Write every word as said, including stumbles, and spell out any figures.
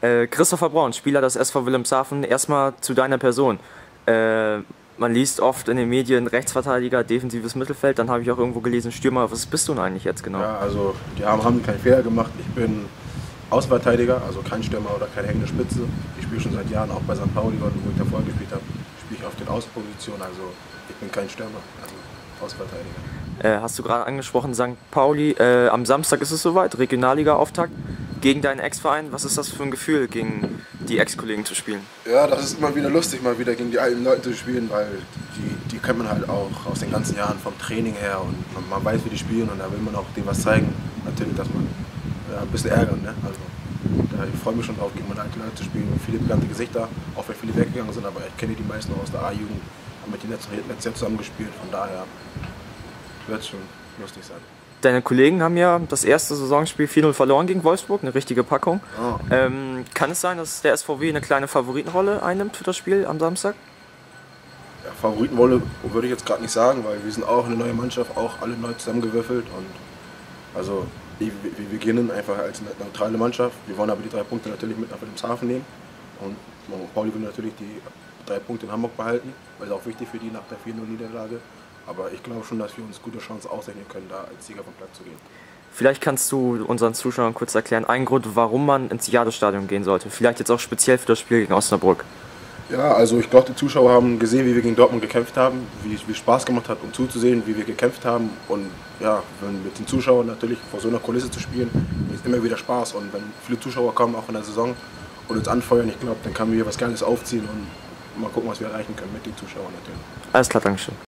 Äh, Christopher Braun, Spieler des S V Wilhelmshaven, erstmal zu deiner Person. Äh, man liest oft in den Medien Rechtsverteidiger, defensives Mittelfeld, dann habe ich auch irgendwo gelesen Stürmer. Was bist du denn eigentlich jetzt genau? Ja, also die haben, haben keinen Fehler gemacht. Ich bin Außenverteidiger, also kein Stürmer oder keine hängende Spitze. Ich spiele schon seit Jahren auch bei Sankt Pauli, wo ich davor gespielt habe, spiele ich auf den Außenpositionen, also ich bin kein Stürmer, also Außenverteidiger. Äh, hast du gerade angesprochen, Sankt Pauli, äh, am Samstag ist es soweit, Regionalliga-Auftakt gegen deinen Ex-Verein. Was ist das für ein Gefühl, gegen die Ex-Kollegen zu spielen? Ja, das ist immer wieder lustig, mal wieder gegen die alten Leute zu spielen, weil die, die kennt man halt auch aus den ganzen Jahren vom Training her und man, man weiß, wie die spielen und da will man auch denen was zeigen. Natürlich, dass man ja, ein bisschen ärgern, ne? Also, da, ich freue mich schon drauf, gegen meine alten Leute zu spielen. Viele bekannte Gesichter, auch wenn viele weggegangen sind, aber ich kenne die meisten noch aus der A-Jugend, haben mit denen letztes Jahr zusammengespielt, von daher wird es schon lustig sein. Deine Kollegen haben ja das erste Saisonspiel vier null verloren gegen Wolfsburg, eine richtige Packung. Oh. Ähm, kann es sein, dass der S V W eine kleine Favoritenrolle einnimmt für das Spiel am Samstag? Ja, Favoritenrolle würde ich jetzt gerade nicht sagen, weil wir sind auch eine neue Mannschaft, auch alle neu zusammengewürfelt und also wir, wir beginnen einfach als eine neutrale Mannschaft. Wir wollen aber die drei Punkte natürlich mit nach Wilhelmshaven nehmen und Pauli will natürlich die drei Punkte in Hamburg behalten, weil es auch wichtig für die nach der vier null Niederlage. Aber ich glaube schon, dass wir uns gute Chancen ausrechnen können, da als Sieger vom Platz zu gehen. Vielleicht kannst du unseren Zuschauern kurz erklären, einen Grund, warum man ins Jadestadion gehen sollte. Vielleicht jetzt auch speziell für das Spiel gegen Osnabrück. Ja, also ich glaube, die Zuschauer haben gesehen, wie wir gegen Dortmund gekämpft haben, wie es Spaß gemacht hat, um zuzusehen, wie wir gekämpft haben. Und ja, wenn mit den Zuschauern natürlich vor so einer Kulisse zu spielen, ist immer wieder Spaß. Und wenn viele Zuschauer kommen, auch in der Saison, und uns anfeuern, ich glaube, dann können wir hier was Geiles aufziehen und mal gucken, was wir erreichen können mit den Zuschauern natürlich. Alles klar, Dankeschön.